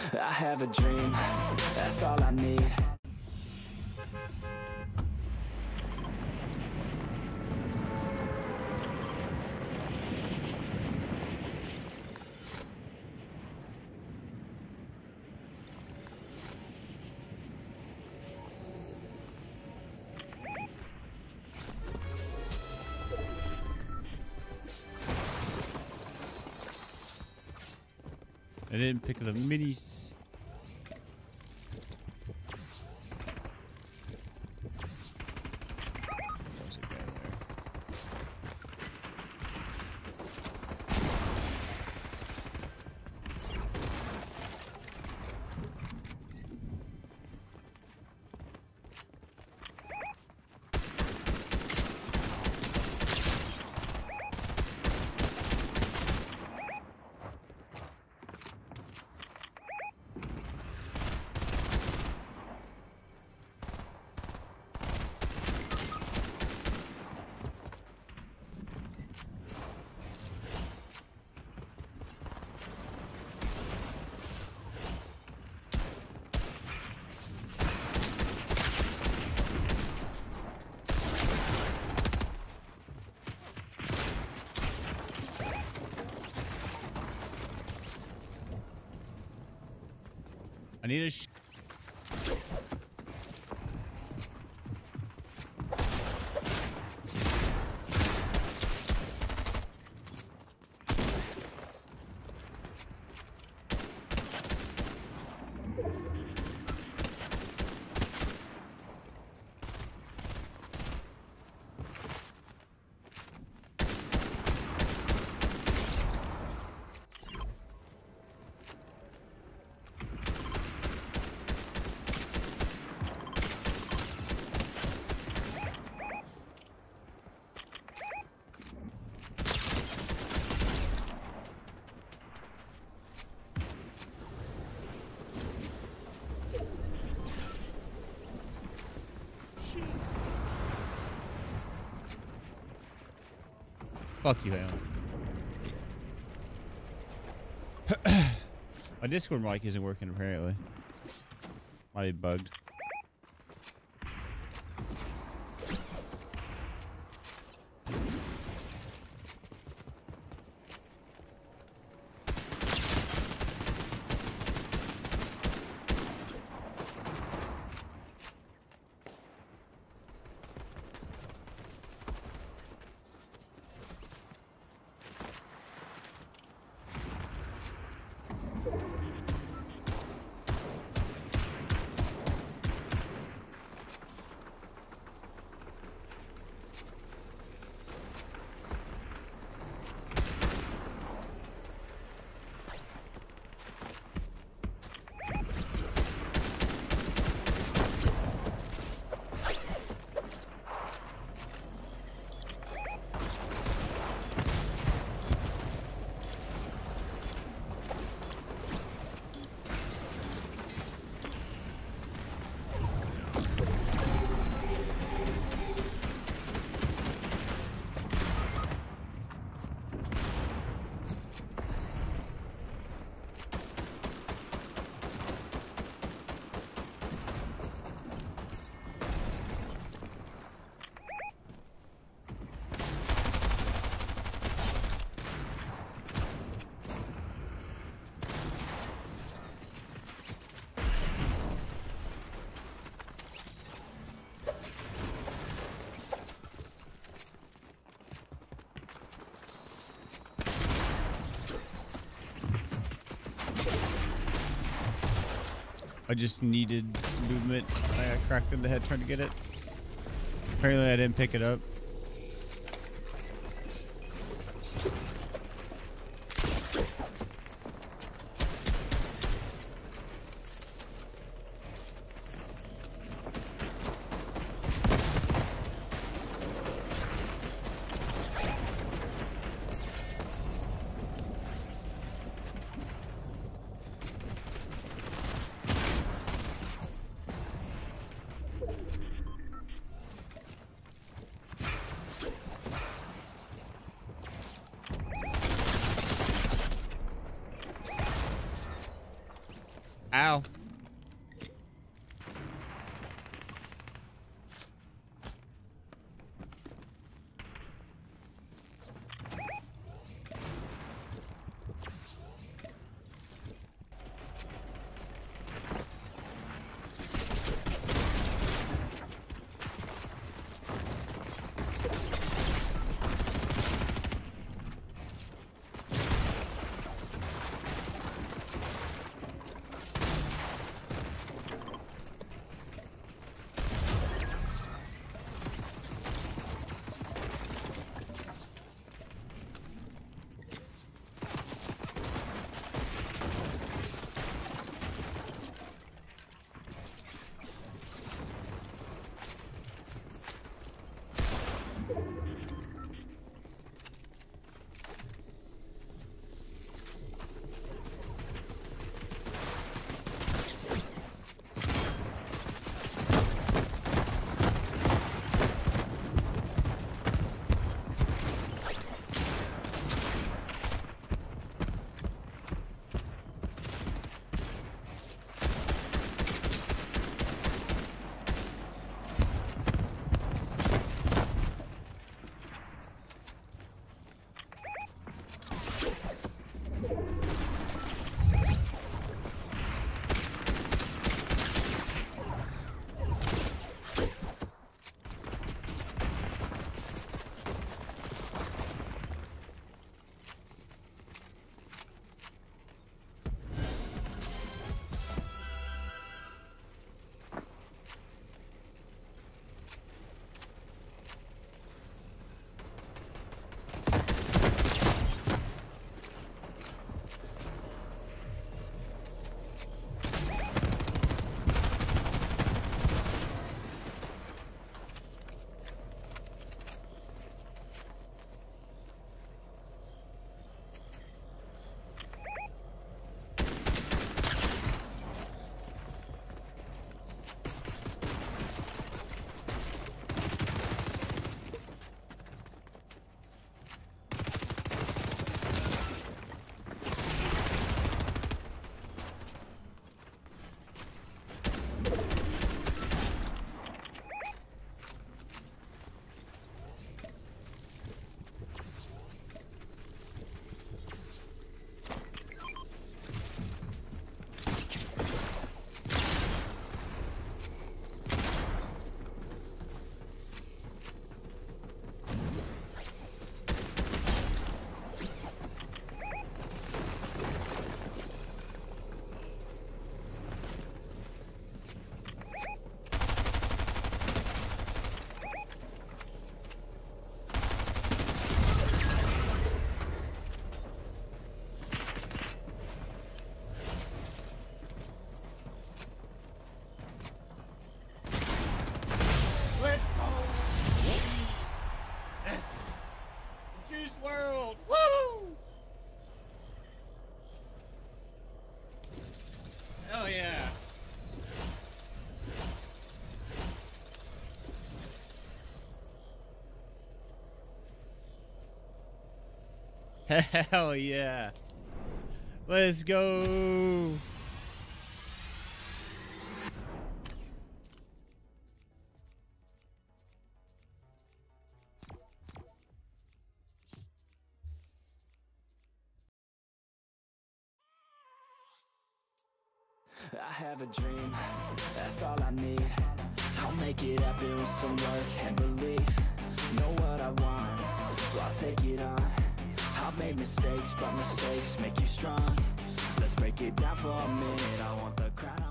I have a dream, that's all I need. I didn't pick the minis. There's a guy there. I need a fuck you, Alan. My Discord mic isn't working apparently. Might be bugged. I just needed movement. I got cracked in the head trying to get it. Apparently I didn't pick it up. Ow. Juice WRLD! Woo! Hell yeah! Hell yeah. Let's go. I have a dream, that's all I need. I'll make it happen with some work and belief. Know what I want, so I'll take it on. I'll make mistakes, but mistakes make you strong. Let's break it down for a minute. I want the crown.